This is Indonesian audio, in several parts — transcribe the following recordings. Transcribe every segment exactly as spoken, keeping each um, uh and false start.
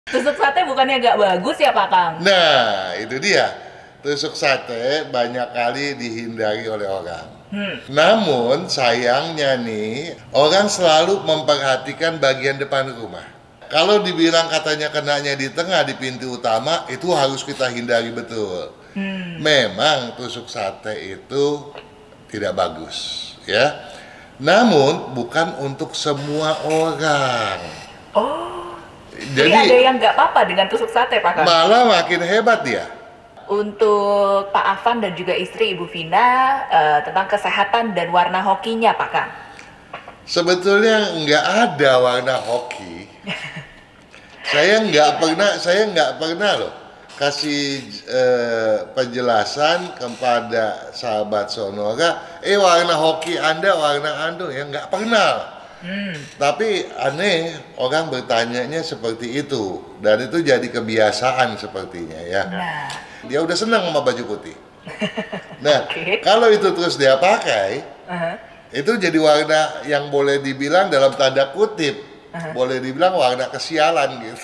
Tusuk sate bukannya nggak bagus ya Pak Kang? Nah, itu dia. Tusuk sate banyak kali dihindari oleh orang. Hmm. Namun sayangnya nih, orang selalu memperhatikan bagian depan rumah. Kalau dibilang katanya kenanya di tengah, di pintu utama, itu harus kita hindari betul. Hmm. Memang tusuk sate itu tidak bagus, ya. Namun bukan untuk semua orang. Oh, jadi, jadi ada yang nggak apa-apa dengan tusuk sate Pak Kang? Malah makin hebat dia. Untuk Pak Afan dan juga istri Ibu Vina uh, tentang kesehatan dan warna hokinya Pak Kang. Sebetulnya nggak ada warna hoki. saya nggak pernah, saya nggak pernah loh kasih uh, penjelasan kepada sahabat Sonora. Eh warna hoki Anda warna Anda ya nggak pernah. Hmm. Tapi aneh orang bertanyanya seperti itu dan itu jadi kebiasaan sepertinya ya. Nah. Dia udah senang sama baju putih. Nah, okay. Kalau itu terus dia pakai, uh-huh. itu jadi warna yang boleh dibilang dalam tanda kutip, uh-huh. boleh dibilang warna kesialan gitu.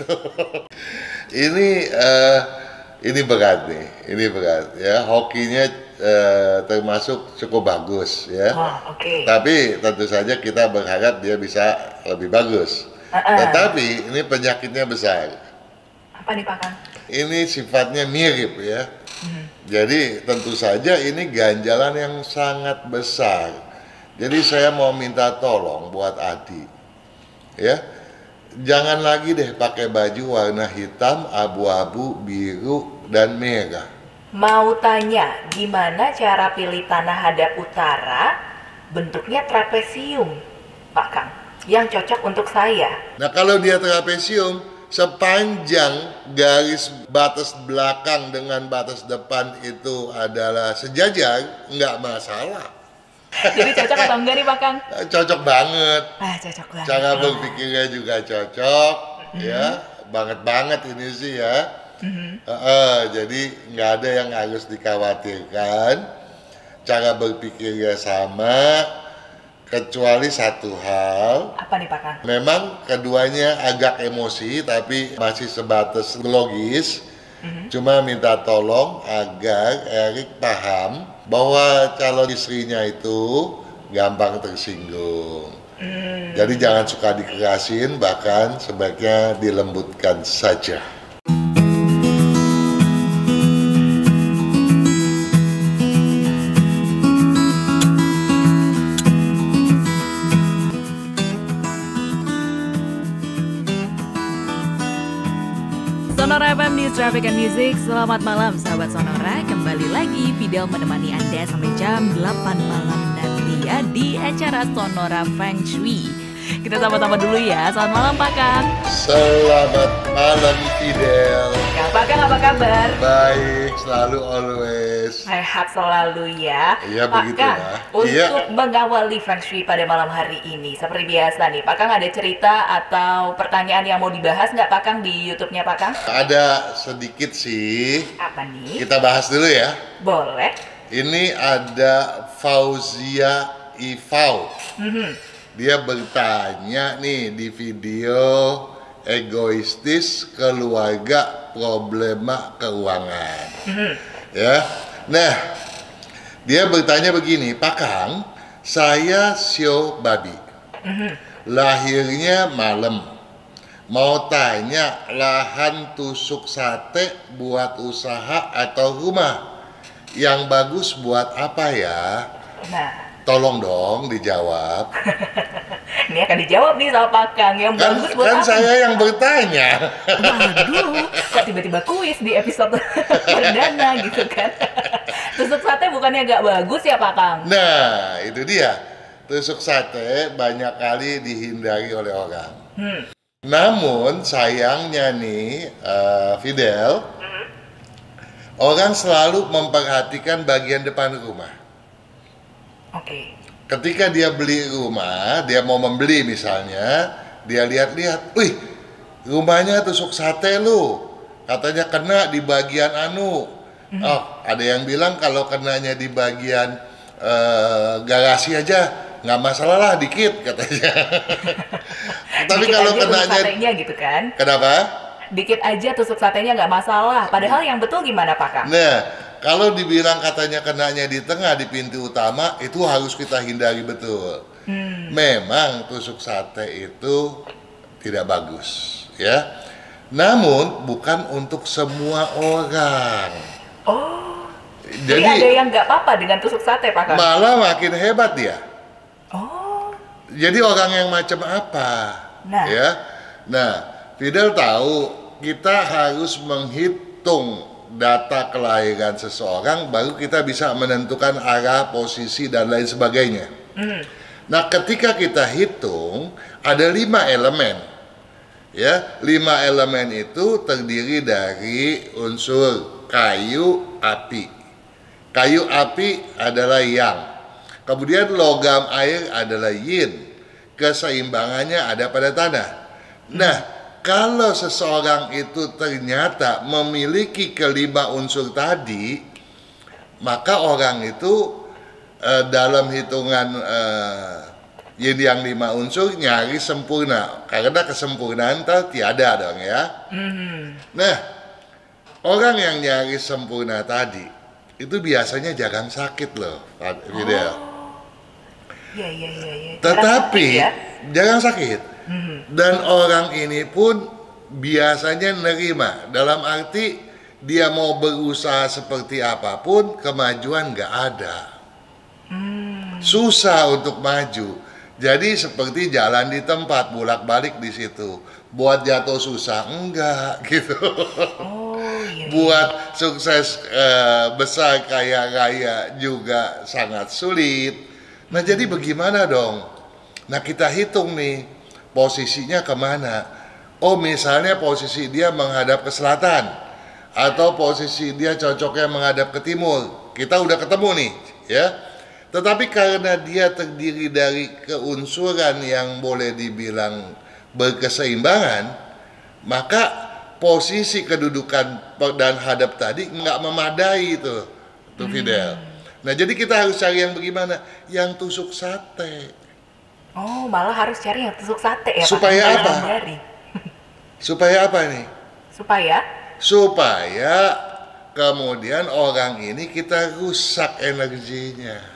ini uh, ini berat nih, ini berat ya. Hokinya uh, termasuk cukup bagus ya. Oh, okay. Tapi tentu saja kita berharap dia bisa lebih bagus. Uh-uh. Tetapi ini penyakitnya besar. Apa nih Pak Kang? Ini sifatnya mirip ya. Mm-hmm. Jadi tentu saja ini ganjalan yang sangat besar. Jadi saya mau minta tolong buat Adi, ya, jangan lagi deh pakai baju warna hitam, abu-abu, biru, dan merah. Mau tanya, gimana cara pilih tanah hadap utara bentuknya trapesium, Pak Kang, yang cocok untuk saya? Nah kalau dia trapesium, sepanjang garis batas belakang dengan batas depan itu adalah sejajar, nggak masalah. Jadi cocok atau enggak nih Pak Kang? Cocok banget. Ah, cocok banget. Cara berpikirnya juga cocok, mm-hmm. ya, banget-banget ini sih ya. Mm-hmm. uh, uh, jadi nggak ada yang harus dikhawatirkan. Cara berpikirnya sama. Kecuali satu hal. Apa nih Pak Kang? Memang keduanya agak emosi tapi masih sebatas logis. Mm-hmm. Cuma minta tolong agar Erik paham bahwa calon istrinya itu gampang tersinggung. Mm. Jadi jangan suka dikerasin, bahkan sebaiknya dilembutkan saja. Sonora F M News Traffic and Music. Selamat malam sahabat Sonora. Kembali lagi Fidel menemani Anda sampai jam delapan malam nanti ya di acara Sonora Feng Shui. Kita sama-sama dulu ya. Selamat malam Pak Kang. Selamat malam Fidel. Ya, Pak Kang apa kabar? Baik, selalu always. Sehat selalu ya. Iya Pak begitu Kang, lah. untuk Iya. mengawali Feng Shui pada malam hari ini, seperti biasa nih, Pak Kang ada cerita atau pertanyaan yang mau dibahas nggak Pak Kang di YouTube-nya Pak Kang? Ada sedikit sih. Apa nih? Kita bahas dulu ya. Boleh. Ini ada Fauzia Ifau. Mm-hmm. Dia bertanya nih di video egoistis keluarga problema keuangan. Mm-hmm. Ya. Nah, dia bertanya begini, Pak Kang, saya sio babi. Mm-hmm. Lahirnya malam. Mau tanya lahan tusuk sate buat usaha atau rumah? Yang bagus buat apa ya? Nah, tolong dong dijawab. Ini akan dijawab nih sama Pak Kang. Yang kan, bagus buat kan apa? Saya yang bertanya. Waduh, kok tiba-tiba kuis di episode perdana gitu kan? Tusuk sate bukannya nggak bagus ya Pak Kang? Nah, itu dia. Tusuk sate banyak kali dihindari oleh orang. Hmm. Namun sayangnya nih, uh, Fidel, hmm. orang selalu memperhatikan bagian depan rumah. Oke. Okay. Ketika dia beli rumah, dia mau membeli misalnya, dia lihat-lihat, wih, rumahnya tusuk sate lu, katanya kena di bagian anu. Mm-hmm. Oh, ada yang bilang kalau kenanya di bagian uh, garasi aja, nggak masalah lah, dikit katanya. Tapi dikit kalau aja kenanya, satenya gitu kan? Kenapa? dikit aja tusuk satenya nggak masalah. Padahal yang betul gimana Pak Kang? Nah, kalau dibilang katanya kenanya di tengah di pintu utama, itu harus kita hindari betul. Hmm. Memang tusuk sate itu tidak bagus, ya. Namun bukan untuk semua orang. Oh. Jadi, jadi ada yang nggak apa-apa dengan tusuk sate Pak Kang? Malah makin hebat dia. Oh. Jadi orang yang macam apa? Nah. Ya. Nah, Fidel tahu kita harus menghitung data kelahiran seseorang baru kita bisa menentukan arah, posisi dan lain sebagainya. Hmm. Nah, ketika kita hitung ada lima elemen. Ya, lima elemen itu terdiri dari unsur kayu, api. Kayu api adalah yang. Kemudian logam air adalah yin. Keseimbangannya ada pada tanah. Nah, kalau seseorang itu ternyata memiliki kelima unsur tadi, maka orang itu eh, dalam hitungan eh, yin yang lima unsur nyari sempurna. Karena kesempurnaan tiada dong ya. Mm-hmm. Nah, orang yang nyari sempurna tadi itu biasanya jarang sakit loh, Fidel. Oh. Ya, ya, ya, ya. Tetapi sakit, ya? jarang sakit. Mm-hmm. Dan orang ini pun biasanya nerima. Dalam arti dia mau berusaha seperti apapun, kemajuan nggak ada. Mm. Susah untuk maju. Jadi seperti jalan di tempat, bolak-balik di situ. Buat jatuh susah, enggak gitu. Oh, iya, iya. Buat sukses eh, besar kaya raya juga sangat sulit. Nah jadi bagaimana dong? Nah kita hitung nih, posisinya kemana? Oh misalnya posisi dia menghadap ke selatan. Atau posisi dia cocoknya menghadap ke timur. Kita udah ketemu nih, ya. Tetapi karena dia terdiri dari keunsuran yang boleh dibilang berkeseimbangan, maka posisi kedudukan dan hadap tadi nggak memadai itu, tuh Fidel. Hmm. Nah jadi kita harus cari yang bagaimana? Yang tusuk sate. Oh malah harus cari yang tusuk sate ya Pak? Supaya apa? Supaya apa nih? Supaya? Supaya kemudian orang ini kita rusak energinya.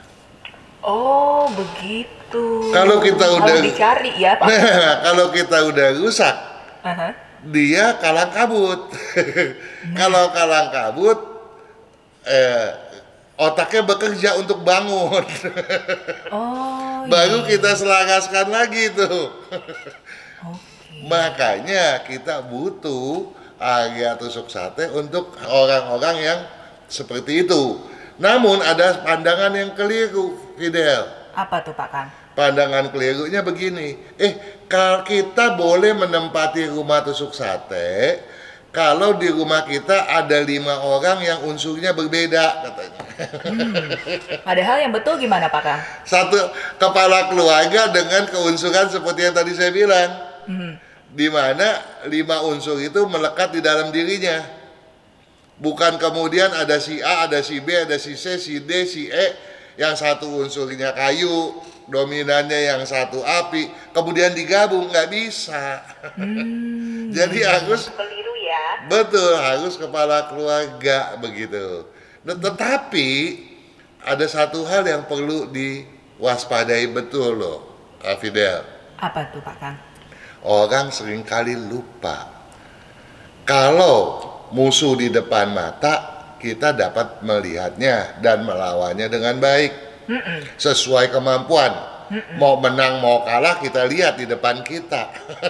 Oh begitu. Kalau kita udah kalau dicari ya Pak. Nah, kalau kita udah rusak, uh-huh. dia kalang kabut. Nah. Kalau kalang kabut, eh, otaknya bekerja untuk bangun. Oh. Baru iya. kita selaraskan lagi tuh. Okay. Makanya kita butuh area tusuk sate untuk orang-orang yang seperti itu. Namun ada pandangan yang keliru, Fidel. Apa tuh Pak Kang? Pandangan kelirunya begini, eh kalau kita boleh menempati rumah tusuk sate, kalau di rumah kita ada lima orang yang unsurnya berbeda, katanya. Hmm. Padahal yang betul gimana Pak Kang? Satu kepala keluarga dengan keunsuran seperti yang tadi saya bilang, hmm. di mana lima unsur itu melekat di dalam dirinya. Bukan kemudian ada si A, ada si B, ada si C, si D, si E, yang satu unsurnya kayu, dominannya yang satu api, kemudian digabung, nggak bisa. Hmm. Jadi harus keliru ya. Betul, harus kepala keluarga begitu. Nah, tetapi ada satu hal yang perlu diwaspadai betul loh, Fidel. Apa tuh Pak Kang? Orang seringkali lupa kalau musuh di depan mata, kita dapat melihatnya dan melawannya dengan baik. Mm-mm. Sesuai kemampuan. Mm-mm. Mau menang, mau kalah, kita lihat di depan kita.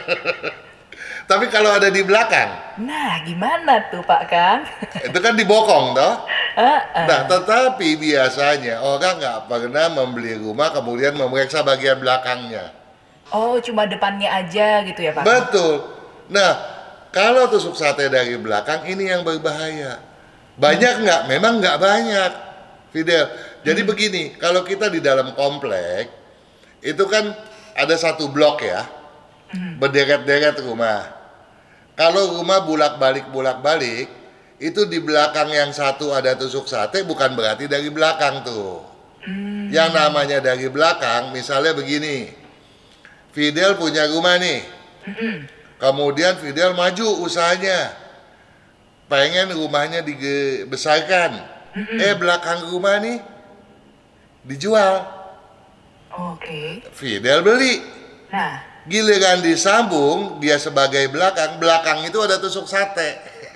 Tapi kalau ada di belakang, nah gimana tuh Pak Kang? Itu kan dibokong toh. Uh-uh. Nah tetapi biasanya orang nggak pernah membeli rumah kemudian memeriksa bagian belakangnya. Oh cuma depannya aja gitu ya Pak? Betul. Nah kalau tusuk sate dari belakang ini yang berbahaya. Banyak hmm. nggak? Memang nggak banyak, Fidel. Jadi hmm. begini, kalau kita di dalam komplek, itu kan ada satu blok ya, hmm. berderet-deret rumah. Kalau rumah bolak-balik bolak-balik, itu di belakang yang satu ada tusuk sate, bukan berarti dari belakang tuh. Hmm. Yang namanya dari belakang, misalnya begini, Fidel punya rumah nih. Hmm. Kemudian Fidel maju usahanya, pengen rumahnya dibesarkan. Mm-hmm. Eh belakang rumah nih dijual. Oke. Okay. Fidel beli. Nah, giliran disambung, dia sebagai belakang, belakang itu ada tusuk sate.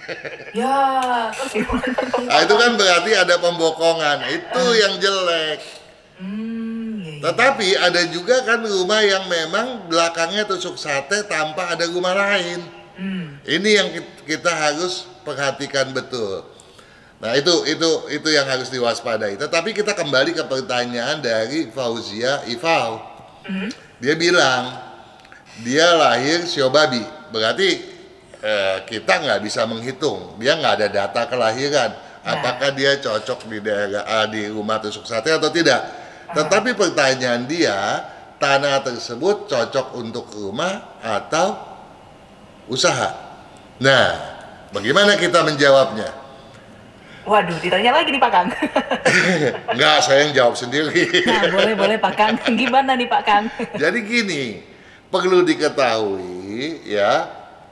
Ya, terus gimana? Nah, itu kan berarti ada pembokongan. Itu uh. yang jelek. Hmm, iya, iya. Tetapi ada juga kan rumah yang memang belakangnya tusuk sate tanpa ada rumah lain. Hmm. Ini yang kita harus perhatikan betul. Nah itu itu itu yang harus diwaspadai. Tetapi kita kembali ke pertanyaan dari Fauzia Ifau. Hmm. Dia bilang dia lahir shio babi, berarti eh, kita nggak bisa menghitung. Dia nggak ada data kelahiran. Nah. Apakah dia cocok di daerah ah, di rumah tusuk sate atau tidak? Tetapi pertanyaan dia, tanah tersebut cocok untuk rumah atau usaha? Nah, bagaimana kita menjawabnya? Waduh, ditanya lagi nih Pak Kang. Enggak, saya yang jawab sendiri. Nah, boleh-boleh Pak Kang. Gimana nih Pak Kang? Jadi gini, perlu diketahui ya,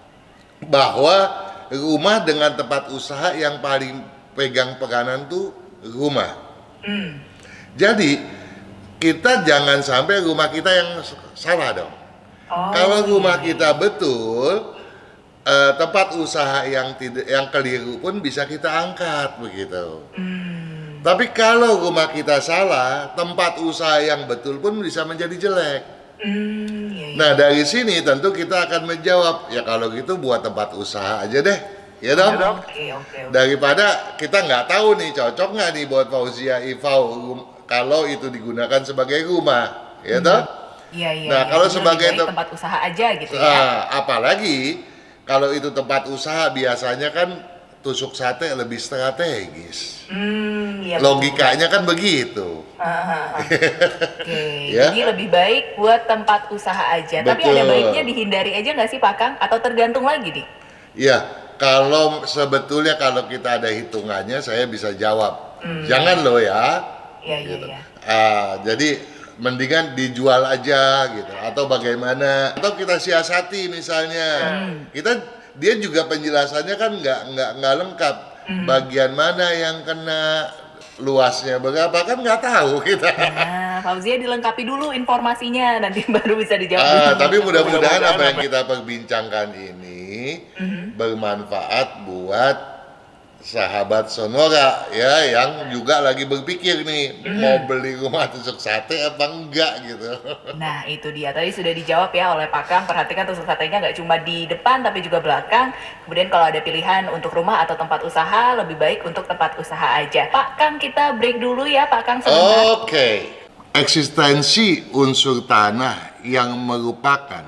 bahwa rumah dengan tempat usaha yang paling pegang peranan tuh rumah. Hmm. Jadi, kita jangan sampai rumah kita yang salah dong. Oh, kalau rumah iya. kita betul, eh, tempat usaha yang tidak, yang keliru pun bisa kita angkat begitu. Hmm. Tapi kalau rumah kita salah, tempat usaha yang betul pun bisa menjadi jelek. Hmm, iya, iya. Nah dari sini tentu kita akan menjawab, ya kalau gitu buat tempat usaha aja deh, ya dong. Okay, okay, okay. Daripada kita nggak tahu nih cocok nggak nih buat Fauzia Ifau kalau itu digunakan sebagai rumah, ya hmm. toh? Iya, iya. Nah, iya. Kalau jadi sebagai tem tempat usaha aja gitu ya. Uh, apalagi kalau itu tempat usaha biasanya kan tusuk sate lebih strategis. Hmm, iya, logikanya betul. Kan begitu. Uh, uh, uh. Oke. Okay. Ya? Jadi lebih baik buat tempat usaha aja. Betul. Tapi ada baiknya dihindari aja nggak sih Pak Kang? Atau tergantung lagi nih? Iya. Kalau sebetulnya kalau kita ada hitungannya, saya bisa jawab. Hmm. Jangan loh ya. Iya, gitu. Iya, iya. Uh, jadi mendingan dijual aja gitu, atau bagaimana, atau kita siasati misalnya. Hmm. Kita dia juga penjelasannya kan nggak nggak nggak lengkap. Hmm. Bagian mana yang kena, luasnya berapa kan nggak tahu kita. Nah, Fauzia dilengkapi dulu informasinya, nanti baru bisa dijawab. Uh, tapi mudah-mudahan apa yang kita perbincangkan ini hmm. bermanfaat buat sahabat Sonora ya yang juga lagi berpikir nih hmm. mau beli rumah tusuk sate apa enggak gitu. Nah itu dia tadi sudah dijawab ya oleh Pak Kang. Perhatikan tusuk satenya nggak cuma di depan tapi juga belakang. Kemudian kalau ada pilihan untuk rumah atau tempat usaha lebih baik untuk tempat usaha aja. Pak Kang kita break dulu ya Pak Kang sebentar. Oke. Okay. Eksistensi unsur tanah yang merupakan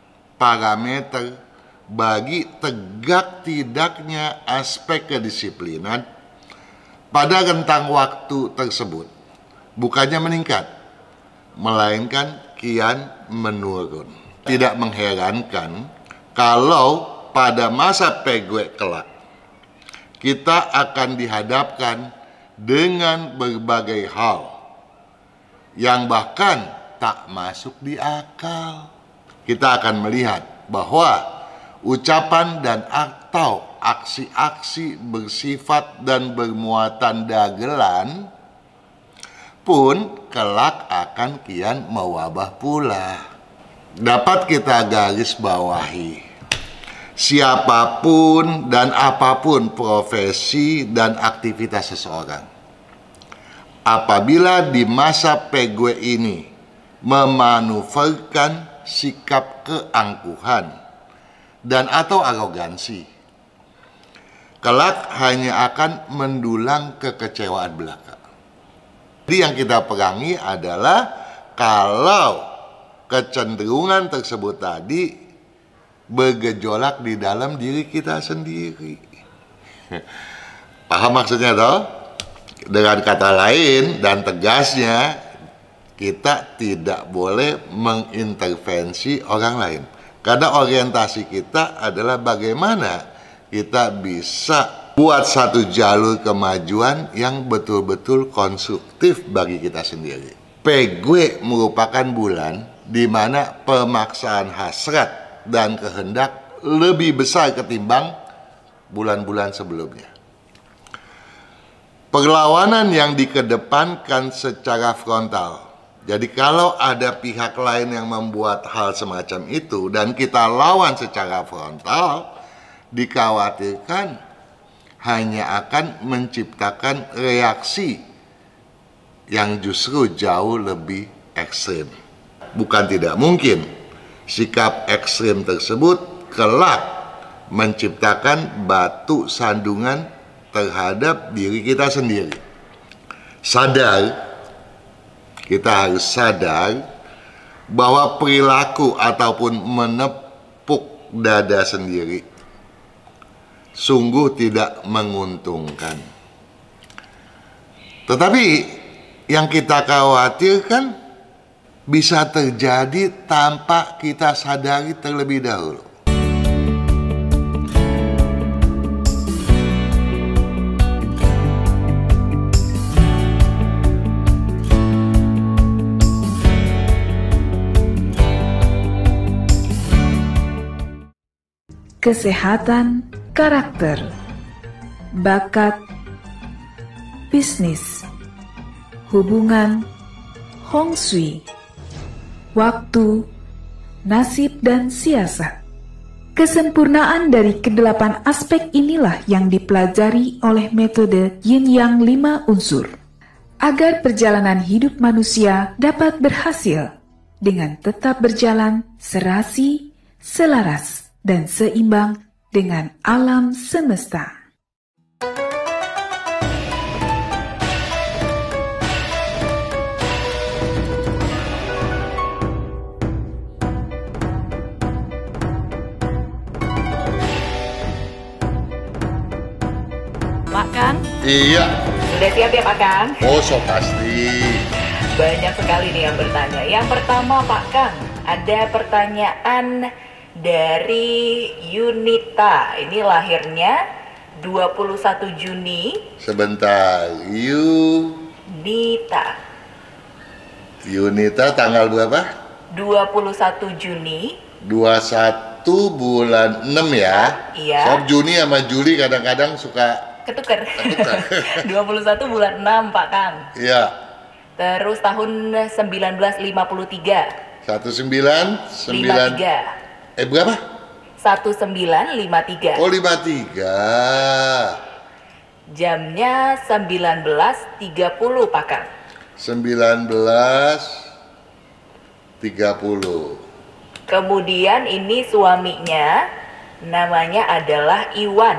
parameter bagi tegak tidaknya aspek kedisiplinan pada rentang waktu tersebut bukannya meningkat, melainkan kian menurun. Tidak mengherankan kalau pada masa Pegue kelak kita akan dihadapkan dengan berbagai hal yang bahkan tak masuk di akal. Kita akan melihat bahwa ucapan dan atau aksi-aksi bersifat dan bermuatan dagelan pun kelak akan kian mewabah pula. Dapat kita garis bawahi, siapapun dan apapun profesi dan aktivitas seseorang, apabila di masa Pegue ini memanuverkan sikap keangkuhan dan atau arogansi, kelak hanya akan mendulang kekecewaan belaka. Jadi yang kita perangi adalah kalau kecenderungan tersebut tadi bergejolak di dalam diri kita sendiri. Paham maksudnya toh? Dengan kata lain dan tegasnya, kita tidak boleh mengintervensi orang lain. Karena orientasi kita adalah bagaimana kita bisa buat satu jalur kemajuan yang betul-betul konstruktif bagi kita sendiri. Pegue merupakan bulan di mana pemaksaan hasrat dan kehendak lebih besar ketimbang bulan-bulan sebelumnya. Perlawanan yang dikedepankan secara frontal. Jadi kalau ada pihak lain yang membuat hal semacam itu dan kita lawan secara frontal, dikhawatirkan hanya akan menciptakan reaksi yang justru jauh lebih ekstrim. Bukan tidak mungkin sikap ekstrim tersebut kelak menciptakan batu sandungan terhadap diri kita sendiri. Sadar, kita harus sadar bahwa perilaku ataupun menepuk dada sendiri sungguh tidak menguntungkan. Tetapi yang kita khawatirkan bisa terjadi tanpa kita sadari terlebih dahulu. Kesehatan karakter, bakat, bisnis, hubungan, Hong Shui, waktu, nasib, dan siasat. Kesempurnaan dari kedelapan aspek inilah yang dipelajari oleh metode Yin Yang lima unsur, agar perjalanan hidup manusia dapat berhasil dengan tetap berjalan serasi, selaras, dan seimbang dengan alam semesta. Pak Kang? Iya. Sudah siap ya Pak Kang? Oh, so pasti. Banyak sekali nih yang bertanya. Yang pertama Pak Kang, ada pertanyaan dari Yunita. Ini lahirnya dua puluh satu Juni. Sebentar, Nita. Yunita tanggal berapa? dua puluh satu Juni. dua puluh satu bulan enam ya. Iya. Sob Juni sama Juli kadang-kadang suka Ketuker. ketukar. dua puluh satu bulan enam Pak Kang. Iya. Terus tahun seribu sembilan ratus lima puluh tiga. satu sembilan sembilan lima tiga. Eh berapa? seribu sembilan ratus lima puluh tiga. Oh, lima tiga. Jamnya sembilan belas tiga puluh Pak Kang. sembilan belas tiga puluh. Kemudian ini suaminya namanya adalah Iwan.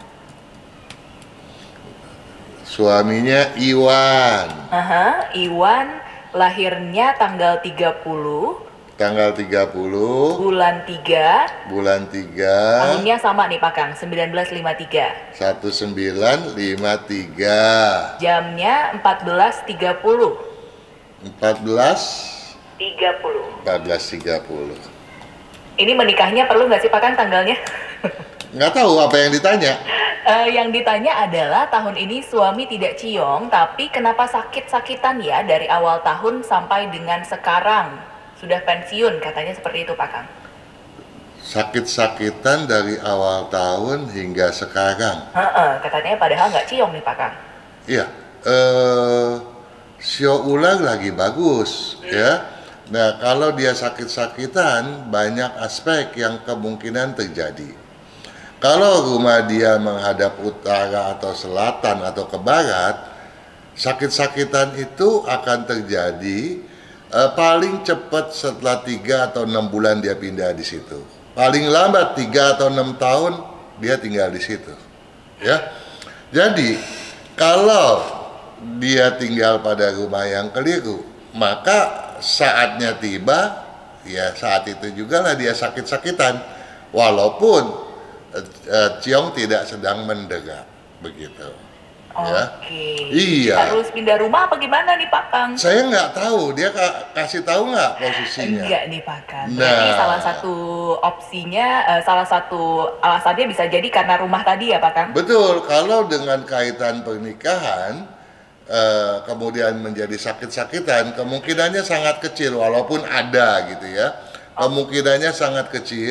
Suaminya Iwan. Aha, Iwan lahirnya tanggal tiga puluh. Tanggal tiga puluh. Bulan tiga. Bulan tiga. Tahunnya sama nih Pak Kang, seribu sembilan ratus lima puluh tiga. seribu sembilan ratus lima puluh tiga. Jamnya empat belas tiga puluh. empat belas tiga puluh. empat belas tiga puluh. Ini menikahnya perlu nggak sih Pak Kang tanggalnya? Nggak tahu apa yang ditanya. Uh, yang ditanya adalah tahun ini suami tidak ciong, tapi kenapa sakit-sakitan ya dari awal tahun sampai dengan sekarang? Sudah pensiun, katanya seperti itu Pak Kang. Sakit-sakitan dari awal tahun hingga sekarang. Heeh, katanya padahal nggak ciong nih Pak Kang. Iya, eh, sio ular lagi bagus, ya. Nah, kalau dia sakit-sakitan, banyak aspek yang kemungkinan terjadi. Kalau rumah dia menghadap utara atau selatan atau ke barat, sakit-sakitan itu akan terjadi. Uh, paling cepat setelah tiga atau enam bulan dia pindah di situ. Paling lambat tiga atau enam tahun dia tinggal di situ. Ya, jadi kalau dia tinggal pada rumah yang keliru, maka saatnya tiba, ya saat itu juga lah dia sakit-sakitan. Walaupun uh, uh, ciong tidak sedang menderap, begitu. Oke. Ya. Iya. Harus pindah rumah apa gimana nih Pak Kang? Saya nggak tahu, dia ka kasih tahu nggak posisinya? Enggak nih Pak Kang. Nah. Jadi salah satu opsinya, uh, salah satu alasannya bisa jadi karena rumah tadi ya Pak Kang? Betul, kalau dengan kaitan pernikahan, uh, kemudian menjadi sakit-sakitan, kemungkinannya sangat kecil, walaupun ada gitu ya. Kemungkinannya sangat kecil,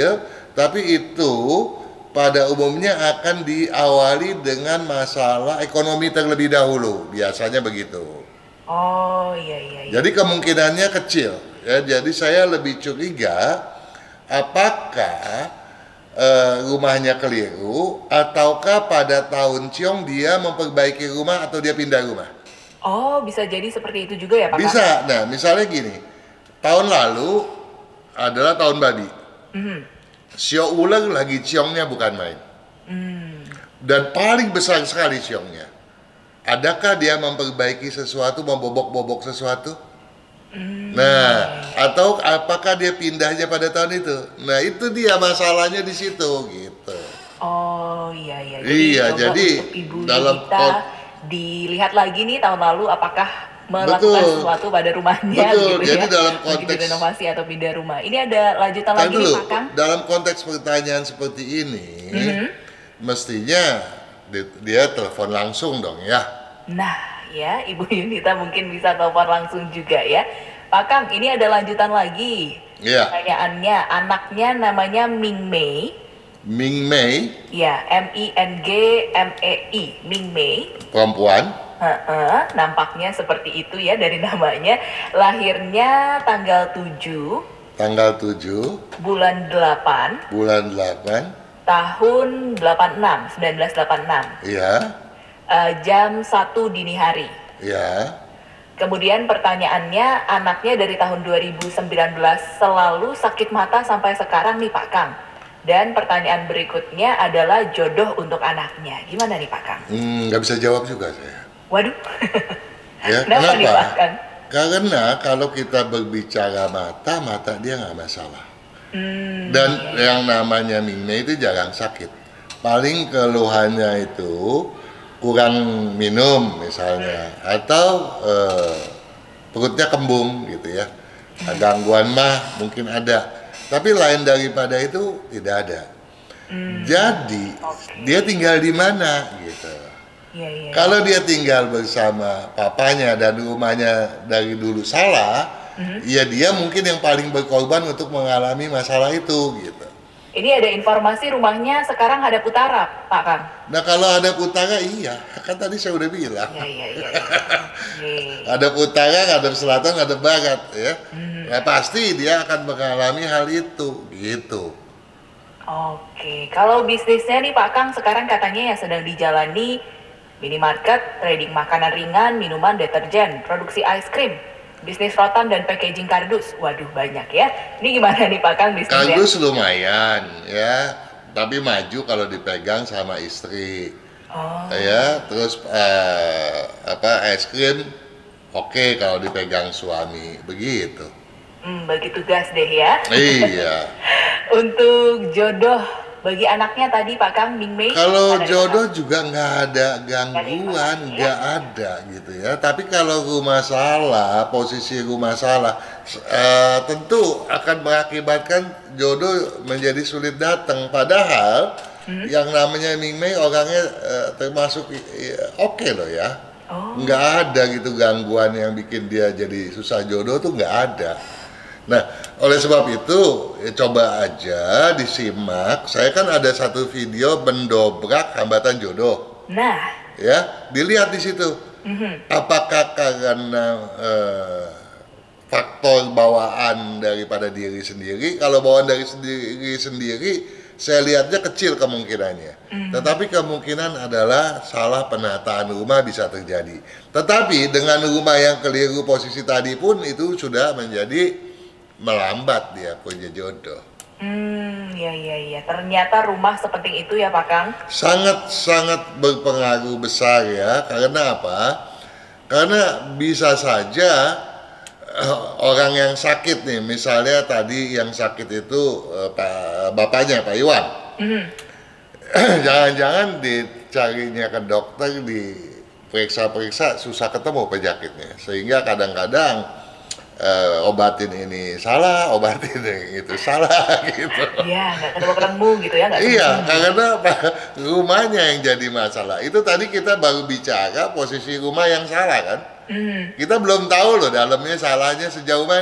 Tapi itu pada umumnya akan diawali dengan masalah ekonomi terlebih dahulu, biasanya begitu. Oh iya iya. iya. Jadi kemungkinannya kecil, ya. Jadi saya lebih curiga apakah uh, rumahnya keliru ataukah pada tahun Ciong dia memperbaiki rumah atau dia pindah rumah. Oh, bisa jadi seperti itu juga ya Pak? Bisa. Nah, misalnya gini, tahun lalu adalah tahun babi. Mm-hmm. Sio ulang lagi ciongnya bukan main. Mm. Dan paling besar sekali ciongnya. Adakah dia memperbaiki sesuatu, membobok-bobok sesuatu? Mm. Nah, atau apakah dia pindahnya pada tahun itu? Nah, itu dia masalahnya di situ gitu. Oh, iya iya. Jadi, iya, jadi Ibu dalam kita dilihat lagi nih tahun lalu apakah melakukan betul. sesuatu pada rumahnya betul. gitu Jadi ya. dalam konteks renovasi atau pindah rumah. Ini ada lanjutan Kan lagi dulu, nih Pak Kang. Dalam konteks pertanyaan seperti ini, mm-hmm. mestinya dia telepon langsung dong ya. Nah, ya Ibu Yunita mungkin bisa telepon langsung juga ya. Pak Kang, ini ada lanjutan lagi. Iya. Pertanyaannya, anaknya namanya Ming Mei. Ming Mei. Ya, M I N G M E I, Ming Mei. Perempuan. Uh-uh, nampaknya seperti itu ya dari namanya. Lahirnya tanggal tujuh. Tanggal tujuh. Bulan delapan. Bulan delapan. Tahun delapan puluh enam, seribu sembilan ratus delapan puluh enam. Iya. Uh, jam satu dini hari. Iya. Kemudian pertanyaannya, anaknya dari tahun dua ribu sembilan belas selalu sakit mata sampai sekarang nih Pak Kang. Dan pertanyaan berikutnya adalah jodoh untuk anaknya. Gimana nih Pak Kang? Hmm, nggak bisa jawab juga saya. Waduh. Ya, kenapa, kenapa? Nih, Pak Kang? Karena kalau kita berbicara mata, mata dia nggak masalah. Hmm, Dan iya. yang namanya Ming Mei itu jarang sakit. Paling keluhannya itu kurang minum misalnya, hmm. atau uh, perutnya kembung gitu ya. Gangguan mah mungkin ada. Tapi lain daripada itu tidak ada. Hmm. Jadi okay. dia tinggal di mana gitu. Ya, ya. Kalau dia tinggal bersama papanya dan rumahnya dari dulu salah, mm-hmm. ya dia mungkin yang paling berkorban untuk mengalami masalah itu gitu. Ini ada informasi rumahnya sekarang hadap utara, Pak Kang. Nah kalau hadap utara iya, kan tadi saya udah bilang. Iya iya iya. Hadap utara, hadap selatan, hadap barat ya. Mm-hmm. Ya pasti dia akan mengalami hal itu gitu. Oke, kalau bisnisnya nih Pak Kang sekarang katanya yang sedang dijalani minimarket, trading makanan ringan, minuman, deterjen, produksi ice cream, bisnis rotan dan packaging kardus. Waduh banyak ya. Ini gimana nih Pak Kang bisnisnya? Kardus lumayan ya, tapi maju kalau dipegang sama istri. Oh. Ya, terus uh, apa es krim oke okay kalau dipegang suami, begitu. Hmm, bagi tugas deh ya. Iya. Untuk jodoh bagi anaknya tadi Pak Kang Ming Mei. Kalau jodoh juga nggak ada gangguan, nggak ya? Ada gitu ya. Tapi kalau rumah salah, posisi rumah salah, uh, tentu akan mengakibatkan jodoh menjadi sulit datang. Padahal hmm? yang namanya Ming Mei orangnya uh, termasuk uh, oke okay loh ya. Oh. Nggak ada gitu gangguan yang bikin dia jadi susah jodoh tuh nggak ada. Nah, oleh sebab itu, ya coba aja disimak. Saya kan ada satu video mendobrak hambatan jodoh. Nah, ya, dilihat di situ. Mm-hmm. Apakah karena uh, faktor bawaan daripada diri sendiri? Kalau bawaan dari sendiri sendiri, saya lihatnya kecil kemungkinannya. Mm-hmm. Tetapi kemungkinan adalah salah penataan rumah bisa terjadi. Tetapi dengan rumah yang keliru posisi tadi pun itu sudah menjadi melambat dia punya jodoh. Hmm, ya ya ya. Ternyata rumah sepenting itu ya Pak Kang? Sangat sangat berpengaruh besar ya. Karena apa? Karena bisa saja uh, orang yang sakit nih, misalnya tadi yang sakit itu uh, Pak bapaknya Pak Iwan. Mm-hmm. Jangan-jangan dicarinya ke dokter, diperiksa-periksa susah ketemu penyakitnya, sehingga kadang-kadang Uh, obatin ini salah, obatin yang itu salah gitu. Iya, nggak ketemu-ketemu gitu ya? Nggak iya, karena rumahnya yang jadi masalah. Itu tadi kita baru bicara posisi rumah yang salah kan? Mm. Kita belum tahu loh dalamnya salahnya sejauh mana.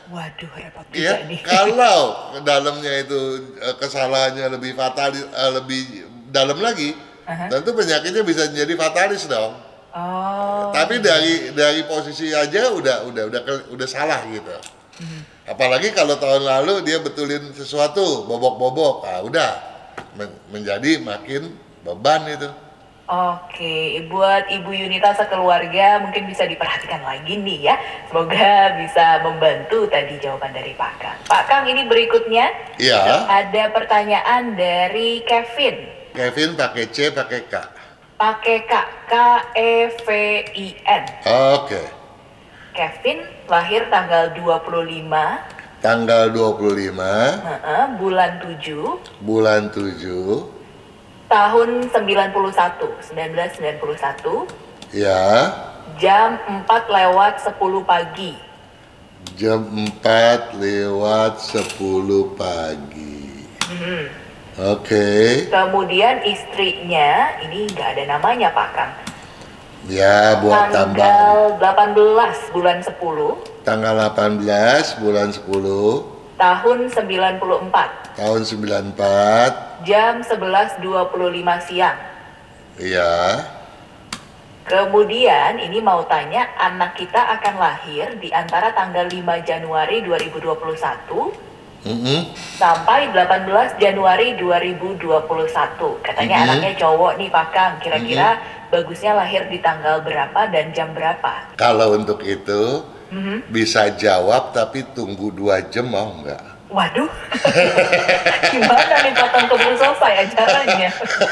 Waduh, repot juga Ya, nih. kalau dalamnya itu eh, kesalahannya lebih fatalis, eh, lebih dalam lagi, Aha. tentu penyakitnya bisa jadi fatalis dong. Oh. Tapi dari dari posisi aja udah udah udah ke- udah salah gitu. Apalagi kalau tahun lalu dia betulin sesuatu bobok-bobok, ah udah men- menjadi makin beban itu. Oke, buat Ibu Yunita sekeluarga mungkin bisa diperhatikan lagi nih ya. Semoga bisa membantu tadi jawaban dari Pak Kang. Pak Kang, ini berikutnya Iya, ada pertanyaan dari Kevin. Kevin pakai C pakai K. Pakai K, K E V I N. Oke, Kevin lahir tanggal dua puluh lima tanggal dua puluh lima heeh, bulan tujuh bulan tujuh, tahun sembilan puluh satu, seribu sembilan ratus sembilan puluh satu, ya, jam empat lewat sepuluh pagi. jam empat lewat sepuluh pagi. Hmm. Oke, Kemudian istrinya, ini nggak ada namanya Pak Kang. ya buat tambah. Tanggal delapan belas bulan sepuluh, Tanggal delapan belas bulan sepuluh tahun sembilan puluh empat, tahun sembilan puluh empat. jam sebelas dua puluh lima siang. Iya, Kemudian ini mau tanya, anak kita akan lahir di antara tanggal lima Januari dua ribu dua puluh satu mm-mm. sampai delapan belas Januari dua ribu dua puluh satu. Katanya Mhm. anaknya cowok nih Pak Kang, kira-kira bagusnya lahir di tanggal berapa dan jam berapa? Kalau untuk itu Mhm. bisa jawab tapi tunggu dua jam mau nggak? Waduh, gimana nih Pak Kang keburu selesai acaranya?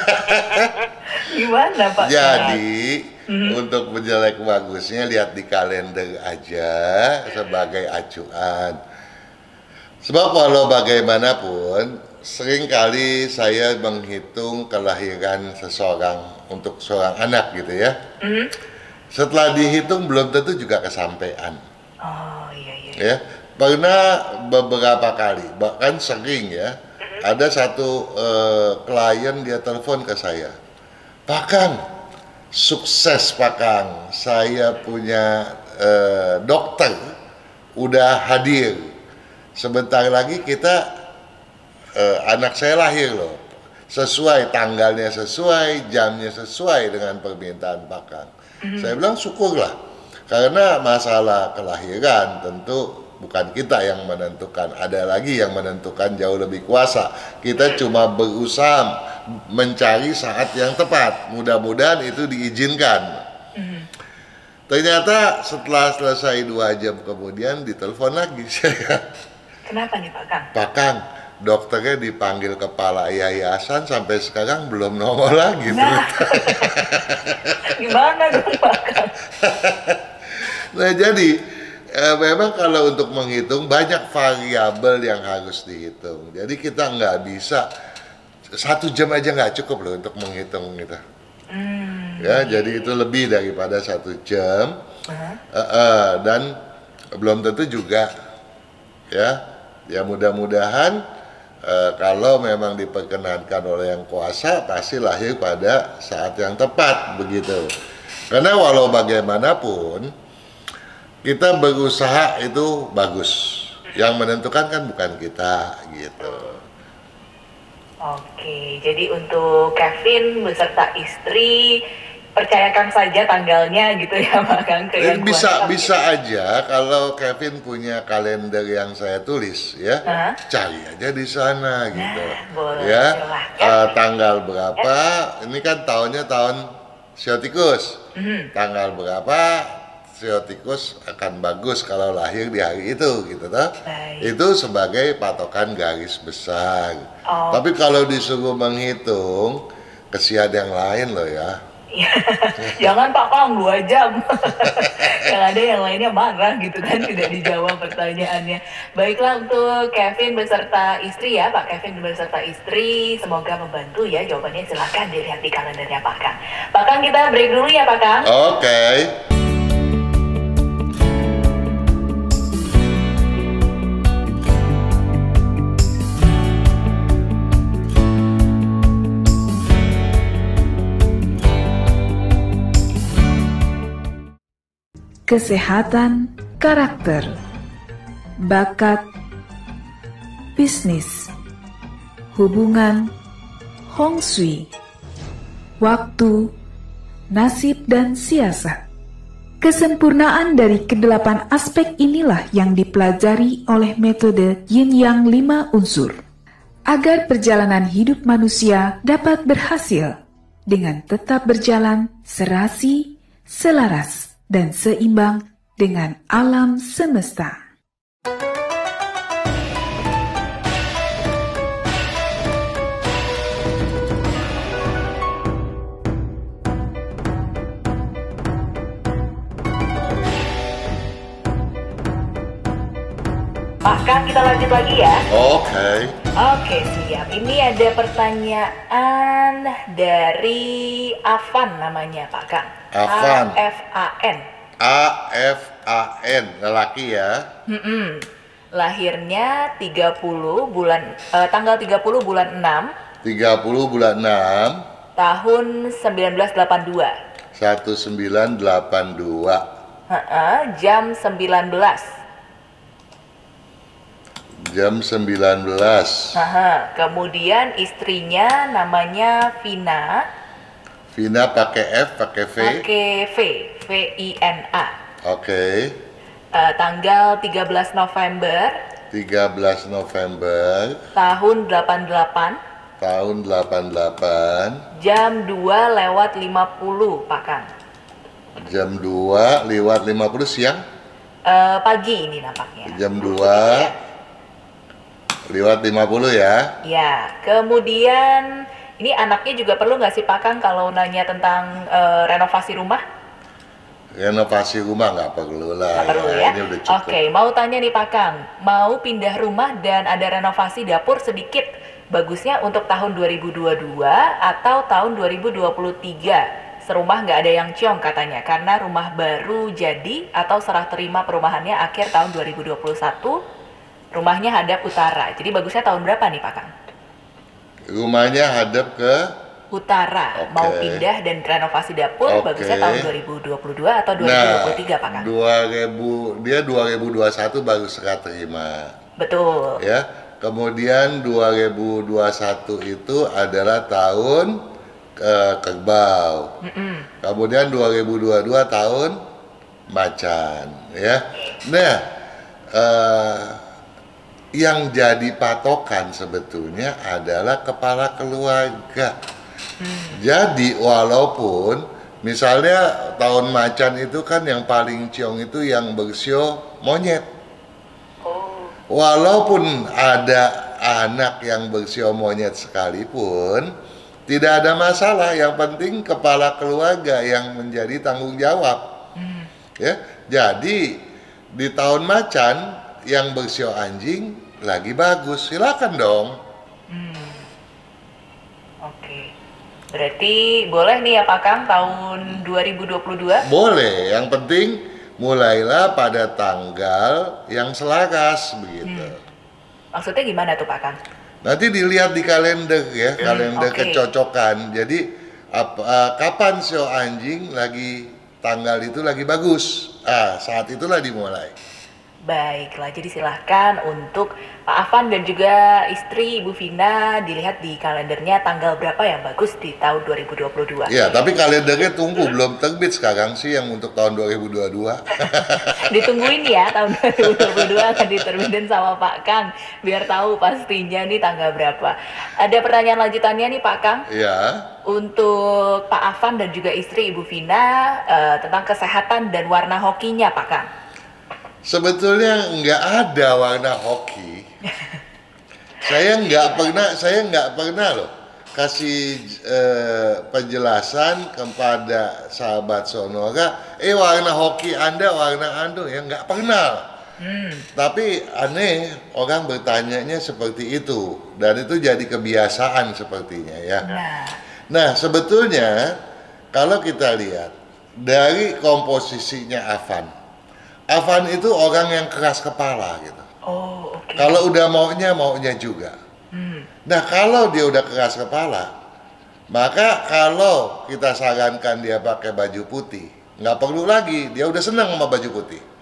Gimana Pak Kang? Jadi untuk menjelek bagusnya lihat di kalender aja sebagai acuan. Sebab walau bagaimanapun seringkali saya menghitung kelahiran seseorang untuk seorang anak gitu ya. Mhm. Setelah dihitung belum tentu juga kesampaian. Oh iya iya. Ya, pernah beberapa kali, bahkan sering ya, ada satu eh, klien dia telepon ke saya, Pak Kang, sukses Pak Kang, saya punya eh, dokter udah hadir, sebentar lagi kita eh, anak saya lahir loh, sesuai tanggalnya sesuai, jamnya sesuai dengan permintaan Pak Kang. Saya bilang syukurlah, karena masalah kelahiran tentu bukan kita yang menentukan, ada lagi yang menentukan jauh lebih kuasa. Kita cuma berusaha mencari saat yang tepat, mudah-mudahan itu diizinkan. Ternyata setelah selesai dua jam kemudian ditelepon lagi saya, Kenapa nih Pak Kang? Pak Kang, dokternya dipanggil kepala yayasan sampai sekarang belum nongol lagi. Nah, gimana dong Pak Kang? Nah jadi eh, memang kalau untuk menghitung banyak variabel yang harus dihitung. Jadi kita nggak bisa satu jam aja nggak cukup loh untuk menghitung gitu. Hmm. Ya jadi itu lebih daripada satu jam. Aha. Eh, eh, dan belum tentu juga ya. Ya mudah-mudahan eh, kalau memang diperkenankan oleh yang kuasa pasti lahir pada saat yang tepat begitu. Karena walau bagaimanapun kita berusaha itu bagus. Yang menentukan kan bukan kita gitu. Oke, jadi untuk Kevin beserta istri percayakan saja tanggalnya gitu ya Pak Kang ke yang Bisa kuasa. bisa aja kalau Kevin punya kalender yang saya tulis ya, Hah? cari aja di sana gitu. boleh, Ya, silahkan. eh, tanggal berapa? Ini kan tahunnya tahun Siotikus. Mhm. Tanggal berapa Siotikus akan bagus kalau lahir di hari itu gitu toh. Baik. Itu sebagai patokan garis besar. Oh. Tapi kalau disuruh menghitung kesian yang lain loh ya. Jangan Pak Kang dua jam. Yang ada yang lainnya marah gitu kan tidak dijawab pertanyaannya. Baiklah untuk Kevin beserta istri ya Pak Kevin beserta istri semoga membantu ya jawabannya, silahkan dilihat di kalendernya Pak Kang. Pak Kang kita break dulu ya Pak Kang. Oke. Kesehatan karakter. bakat, bisnis, hubungan, Hong Shui, waktu, nasib dan siasat. Kesempurnaan dari kedelapan aspek inilah yang dipelajari oleh metode Yin Yang lima unsur, agar perjalanan hidup manusia dapat berhasil dengan tetap berjalan serasi, selaras, dan seimbang dengan alam semesta. Pak Kang, kita lanjut lagi ya. Oke. Oke, siap. Ini ada pertanyaan dari Afan namanya, Pak Kang. Afan. A F A N. A F A N, lelaki ya. Mm-mm. Lahirnya tiga puluh bulan eh, tanggal tiga puluh bulan enam tiga puluh bulan enam tahun seribu sembilan ratus delapan puluh dua. seribu sembilan ratus delapan puluh dua. Heeh, jam sembilan belas. Jam sembilan belas. Aha, kemudian istrinya namanya Vina. Vina pakai F, pakai V. Pakai V, V I N A. Oke. Eh, tanggal tiga belas November tiga belas November tahun delapan puluh delapan. tahun delapan puluh delapan. Jam dua lewat lima puluh, Pak Kang. Jam dua lewat lima puluh siang. Eh, pagi ini nampaknya. Jam dua lewat lima puluh ya. Ya, kemudian ini anaknya juga perlu nggak sih Pak Kang kalau nanya tentang eh, renovasi rumah? Renovasi rumah nggak perlu lah. Nggak perlu ya? Ini udah cukup. Oke, mau tanya nih Pak Kang, mau pindah rumah dan ada renovasi dapur sedikit, bagusnya untuk tahun dua ribu dua puluh dua atau tahun dua ribu dua puluh tiga? Serumah nggak ada yang ciong katanya, karena rumah baru jadi atau serah terima perumahannya akhir tahun dua ribu dua puluh satu, rumahnya hadap utara. Jadi bagusnya tahun berapa nih Pak Kang? Rumahnya hadap ke Utara. Oke. Mau pindah dan renovasi dapur, Oke. bagusnya tahun dua ribu dua puluh dua atau dua ribu dua puluh tiga nah, Pak Kang? dua ribu dia dua ribu dua puluh satu baru serah terima. Betul. Ya. Kemudian dua ribu dua puluh satu itu adalah tahun eh, kerbau. Mm-mm. Kemudian dua ribu dua puluh dua tahun macan, ya. Nah, eh, yang jadi patokan sebetulnya adalah kepala keluarga. Jadi walaupun misalnya tahun macan itu kan yang paling ciong itu yang bersio monyet. Walaupun ada anak yang bersio monyet sekalipun, tidak ada masalah. Yang penting kepala keluarga yang menjadi tanggung jawab. Ya, jadi di tahun macan yang bersio anjing lagi bagus, silakan dong. Oke. Berarti boleh nih ya Pak Kang tahun dua ribu dua puluh dua? Boleh, yang penting mulailah pada tanggal yang selaras begitu. Maksudnya gimana tuh Pak Kang? Nanti dilihat di kalender ya, kalender oke. kecocokan. Jadi apa, uh, kapan show anjing lagi tanggal itu lagi bagus. Ah, saat itulah dimulai. Baiklah, jadi silahkan untuk Pak Afan dan juga istri Ibu Vina dilihat di kalendernya tanggal berapa yang bagus di tahun dua ribu dua puluh dua. Ya, tapi kalendernya tunggu, belum terbit sekarang sih yang untuk tahun dua ribu dua puluh dua. Ditungguin ya, tahun dua ribu dua puluh dua akan diterbitin sama Pak Kang biar tahu pastinya nih tanggal berapa. Ada pertanyaan lanjutannya nih Pak Kang. Ya. Untuk Pak Afan dan juga istri Ibu Vina eh, tentang kesehatan dan warna hokinya Pak Kang. Sebetulnya nggak ada warna hoki. Saya nggak pernah, saya nggak pernah loh kasih eh, penjelasan kepada sahabat Sonora. Eh warna hoki Anda warna Anda ya nggak pernah. Hmm. Tapi aneh orang bertanyanya seperti itu dan itu jadi kebiasaan sepertinya ya. Nah, Nah sebetulnya kalau kita lihat dari komposisinya Afan. Afan itu orang yang keras kepala gitu. oh oke. Kalau udah maunya, maunya juga. Hmm. Nah kalau dia udah keras kepala, maka kalau kita sarankan dia pakai baju putih, nggak perlu lagi, dia udah senang sama baju putih.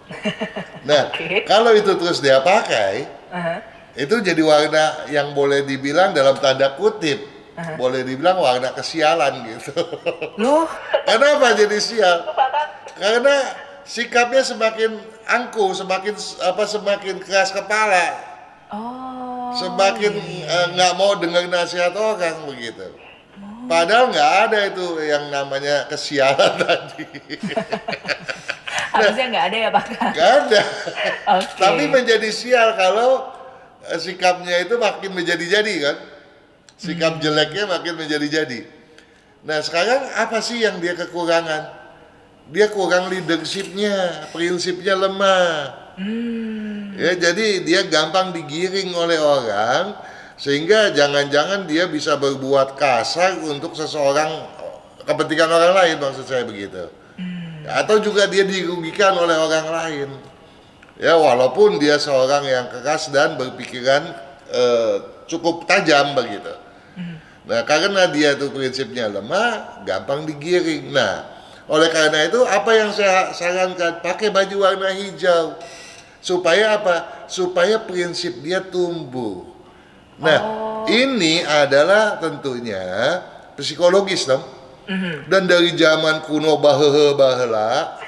Nah, Oke. kalau itu terus dia pakai, Aha. itu jadi warna yang boleh dibilang dalam tanda kutip, boleh dibilang warna kesialan gitu. Loh, Kenapa jadi sial? Karena sikapnya semakin angkuh, semakin apa semakin keras kepala, oh, semakin eh, nggak mau dengar nasihat orang begitu. Padahal nggak ada itu yang namanya kesialan tadi. harusnya nggak ada ya Pak Kang? Nggak ada. Oke. Tapi menjadi sial kalau eh, sikapnya itu makin menjadi-jadi kan. Sikap jeleknya makin menjadi-jadi. Nah sekarang apa sih yang dia kekurangan? Dia kurang leadershipnya, prinsipnya lemah. Hmm. Ya, jadi dia gampang digiring oleh orang, sehingga jangan-jangan dia bisa berbuat kasar untuk seseorang, kepentingan orang lain, maksud saya begitu. Hmm. Atau juga dia dirugikan oleh orang lain. Ya, walaupun dia seorang yang keras dan berpikiran eh, cukup tajam begitu. Hmm. Nah, karena dia tuh prinsipnya lemah, gampang digiring. Nah, oleh karena itu apa yang saya sarankan, pakai baju warna hijau. Supaya apa? Supaya prinsip dia tumbuh. Nah, Oh. ini adalah tentunya psikologis dong. Mhm. Dan dari zaman kuno bahehe bahela,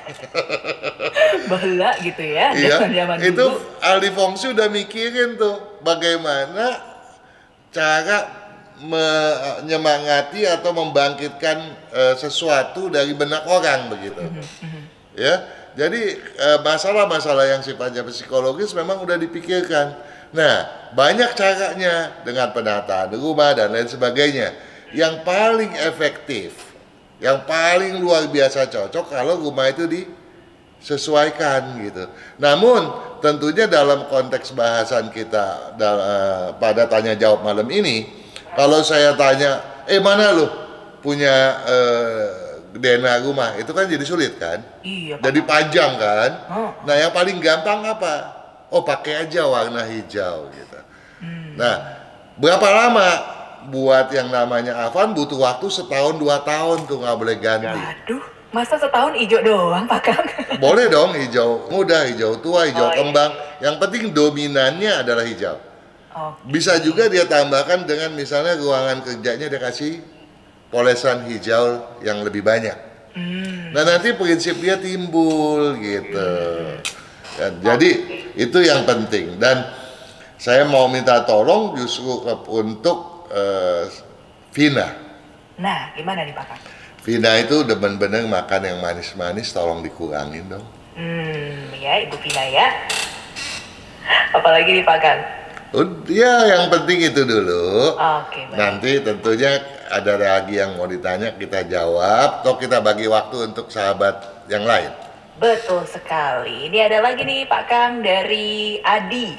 Bahela gitu ya, iya, zaman-zaman itu dulu. ahli feng shui udah mikirin tuh bagaimana cara menyemangati atau membangkitkan eh, sesuatu dari benak orang begitu. Ya, jadi eh, masalah-masalah yang sifatnya psikologis memang udah dipikirkan. Nah, banyak caranya dengan penataan rumah dan lain sebagainya. Yang paling efektif, yang paling luar biasa cocok kalau rumah itu disesuaikan gitu. Namun tentunya dalam konteks bahasan kita dal- eh, pada tanya jawab malam ini, kalau saya tanya, eh mana lu punya eh, dena rumah, itu kan jadi sulit kan? Iya Pak. Jadi panjang kan? Oh. Nah yang paling gampang apa? Oh pakai aja warna hijau gitu. Hmm. Nah berapa lama buat yang namanya Avan butuh waktu setahun dua tahun tuh nggak boleh ganti. Waduh, masa setahun hijau doang Pak Kang? Boleh dong hijau muda, hijau tua, hijau Oh, iya. kembang. Yang penting dominannya adalah hijau. Oh. Bisa juga dia tambahkan dengan misalnya ruangan kerjanya dia kasih polesan hijau yang lebih banyak. Hmm. Nah nanti prinsip dia timbul gitu. Dan jadi itu yang penting. Dan saya mau minta tolong justru ke- untuk eh, Vina. Nah, gimana nih Pak Kang? Vina itu bener-bener makan yang manis-manis, tolong dikurangin dong. Hmm, ya Ibu Vina ya. Apalagi nih Pak Kang? Ud- Ya yang penting itu dulu. Oke, baik. Nanti tentunya ada lagi yang mau ditanya kita jawab, atau kita bagi waktu untuk sahabat yang lain. Betul sekali. Ini ada lagi nih Pak Kang dari Adi.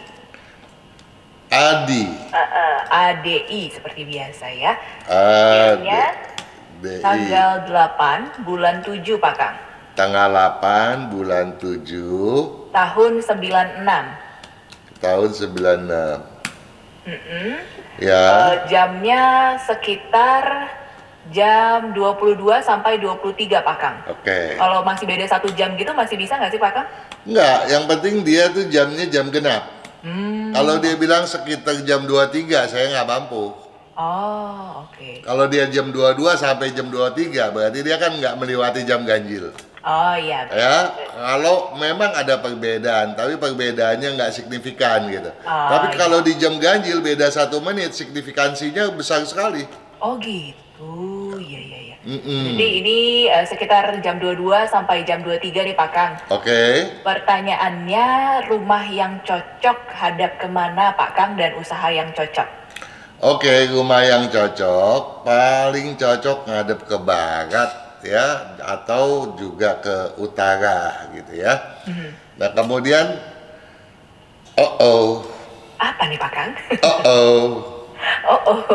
Adi, Uh, uh, A D I seperti biasa ya. Adi, Jamnya D I. tanggal delapan bulan tujuh Pak Kang. Tanggal delapan bulan tujuh Tahun sembilan enam. tahun sembilan enam. Mm-mm. Ya, Eh, jamnya sekitar jam dua puluh dua sampai dua puluh tiga Pak Kang. oke. Kalau masih beda satu jam gitu masih bisa nggak sih Pak Kang? Enggak, yang penting dia tuh jamnya jam genap. Hmm. Kalau dia bilang sekitar jam dua puluh tiga, saya nggak mampu. Oh, oke. Kalau dia jam dua puluh dua sampai jam dua puluh tiga, berarti dia kan nggak melewati jam ganjil. Oh iya. Ya, kalau memang ada perbedaan, tapi perbedaannya nggak signifikan gitu. Ah, tapi iya. kalau di jam ganjil beda satu menit, signifikansinya besar sekali. Oh gitu. Iya iya iya. Mm-mm. Jadi ini eh, sekitar jam dua puluh dua sampai jam dua puluh tiga nih Pak Kang. Oke, Pertanyaannya, rumah yang cocok hadap kemana Pak Kang dan usaha yang cocok? oke, rumah yang cocok, paling cocok ngadep ke barat ya, atau juga ke utara gitu ya. Mhm. Nah kemudian, oh oh, Apa nih Pak Kang? oh oh. Oh oh.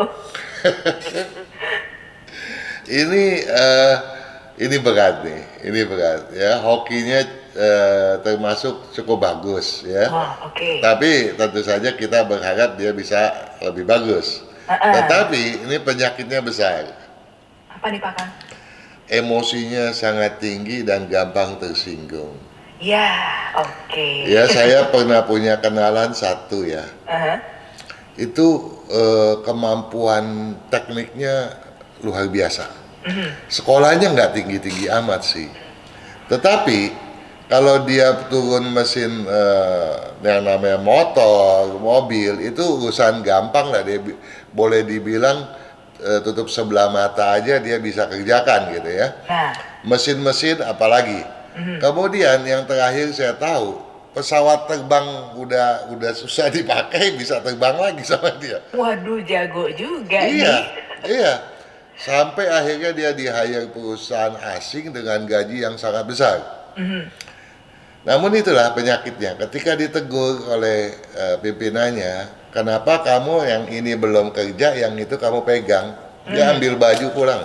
Ini eh, ini berat nih, ini berat ya. Hokinya eh, termasuk cukup bagus ya. Oh, oke. Tapi tentu saja kita berharap dia bisa lebih bagus. Uh-uh. Tetapi ini penyakitnya besar. Apa nih Pak Kang? Emosinya sangat tinggi dan gampang tersinggung. Ya, oke. Ya, saya pernah punya kenalan satu ya. Uh-huh. Itu eh, kemampuan tekniknya luar biasa. Mhm. Sekolahnya nggak tinggi-tinggi amat sih. Tetapi kalau dia turun mesin eh, yang namanya motor, mobil, itu urusan gampang lah. Dia bi- boleh dibilang eh, tutup sebelah mata aja dia bisa kerjakan gitu ya. Nah, Mesin-mesin apalagi. mhm. Kemudian yang terakhir saya tahu pesawat terbang udah udah susah dipakai bisa terbang lagi sama dia. Waduh, jago juga Iya, nih. iya. Sampai akhirnya dia di-hire perusahaan asing dengan gaji yang sangat besar. Mhm. Namun itulah penyakitnya. Ketika ditegur oleh eh, pimpinannya, kenapa kamu yang ini belum kerja, yang itu kamu pegang? Dia ambil baju pulang.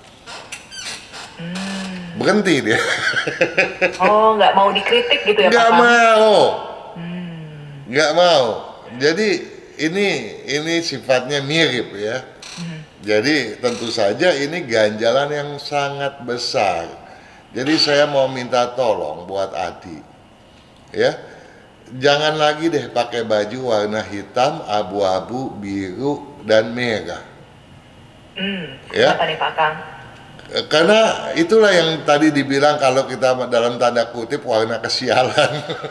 Berhenti dia. Oh, nggak mau dikritik gitu ya, Pak Nggak Kang? mau. Hmm. Nggak mau. Jadi ini ini sifatnya mirip ya. Jadi tentu saja ini ganjalan yang sangat besar. Jadi saya mau minta tolong buat Adi, ya, jangan lagi deh pakai baju warna hitam, abu-abu, biru, dan merah. Hmm. Ya. Kenapa nih, Pak Kang? Eh, Karena itulah yang tadi dibilang kalau kita dalam tanda kutip warna kesialan.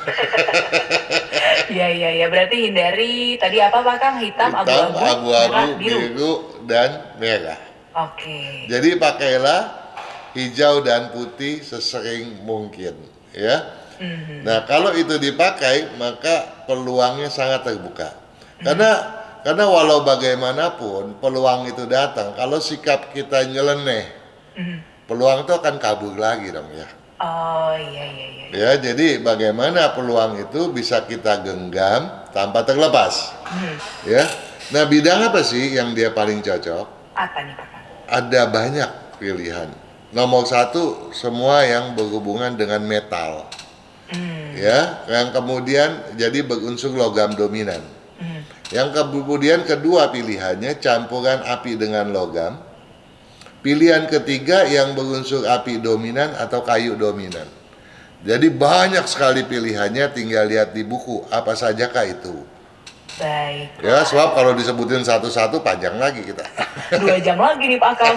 Iya, iya, iya. Berarti hindari tadi apa, Pak Kang? Hitam, Hitam, abu-abu, merah, abu-abu, biru. biru, dan merah. Oke. Jadi pakailah hijau dan putih sesering mungkin, ya. Mhm. Nah, kalau itu dipakai, maka peluangnya sangat terbuka. Karena karena walau bagaimanapun peluang itu datang, kalau sikap kita nyeleneh, Mhm. peluang itu akan kabur lagi dong ya. Oh, iya, iya, iya. Ya, jadi bagaimana peluang itu bisa kita genggam tanpa terlepas, Mhm. ya. Nah, bidang apa sih yang dia paling cocok? Apa nih, Pak Kang? Ada banyak pilihan. Nomor satu, semua yang berhubungan dengan metal, Hmm. ya, yang kemudian jadi berunsur logam dominan. Mhm. Yang kemudian kedua pilihannya campuran api dengan logam. Pilihan ketiga yang berunsur api dominan atau kayu dominan. Jadi banyak sekali pilihannya, tinggal lihat di buku apa sajakah itu. Baik. Ya, sebab kalau disebutin satu-satu panjang lagi kita. Dua jam lagi nih, Pak Kang.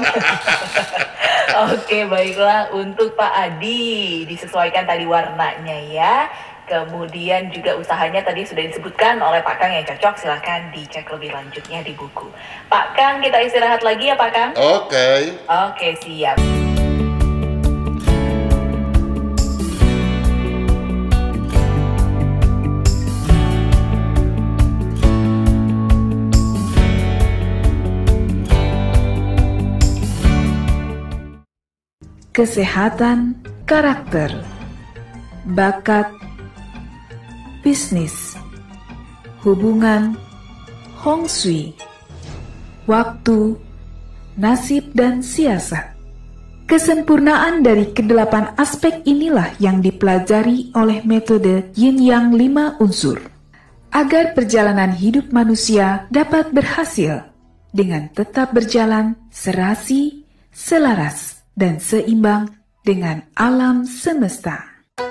Oke, baiklah. Untuk Pak Adi, disesuaikan tadi warnanya ya. Kemudian juga usahanya tadi sudah disebutkan oleh Pak Kang yang cocok. Silahkan dicek lebih lanjutnya di buku. Pak Kang, kita istirahat lagi ya, Pak Kang? Oke. Oke, siap. Kesehatan karakter, bakat, bisnis, hubungan, hong shui, waktu, nasib, dan siasat. Kesempurnaan dari kedelapan aspek inilah yang dipelajari oleh metode Yin Yang lima unsur, agar perjalanan hidup manusia dapat berhasil dengan tetap berjalan serasi, selaras, dan seimbang dengan alam semesta.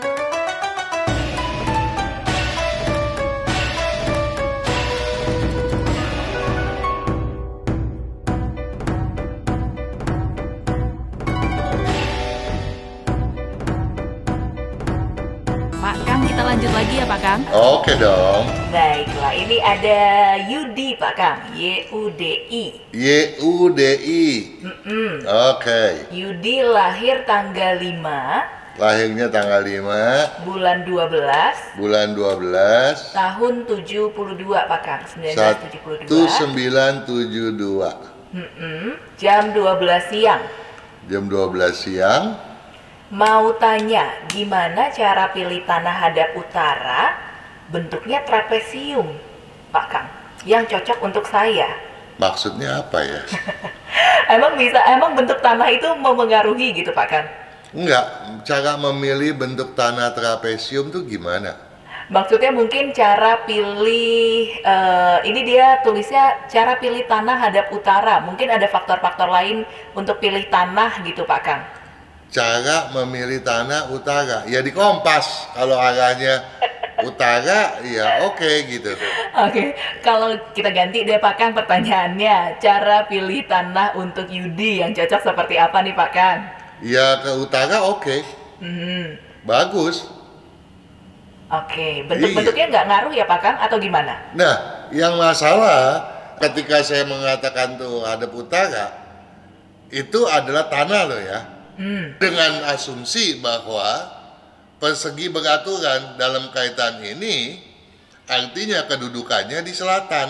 Pak Kang, kita lanjut lagi ya, Pak Kang? Oke dong. Baiklah, ini ada Yudi, Pak Kang. Y U D I. Y U D I. Mm-mm. Oke. Yudi lahir tanggal lima, Lahirnya tanggal lima, bulan dua belas, bulan dua belas, tahun tujuh puluh dua, Pak Kang. seribu sembilan ratus tujuh puluh dua. sembilan tujuh dua. Mm-mm. Jam dua belas siang. Jam dua belas siang. Mau tanya, gimana cara pilih tanah hadap utara? Bentuknya trapesium, Pak Kang. Yang cocok untuk saya. Maksudnya apa ya? Emang bisa, emang bentuk tanah itu memengaruhi gitu, Pak Kang? Enggak, cara memilih bentuk tanah trapesium tuh gimana? Maksudnya mungkin cara pilih, eh, ini dia tulisnya cara pilih tanah hadap utara. Mungkin ada faktor-faktor lain untuk pilih tanah gitu, Pak Kang. cara memilih tanah utara? Ya di kompas. Kalau arahnya utara, ya oke okay, gitu. Oke, kalau kita ganti deh Pak Kang pertanyaannya, cara pilih tanah untuk Yudi yang cocok seperti apa nih Pak Kang? Ya ke utara oke, okay. Hmm. Bagus. Oke, bentuk-bentuknya nggak ngaruh ya Pak Kang atau gimana? Nah, yang masalah ketika saya mengatakan tuh hadap utara, itu adalah tanah loh ya. Hmm. Dengan asumsi bahwa persegi beraturan dalam kaitan ini artinya kedudukannya di selatan.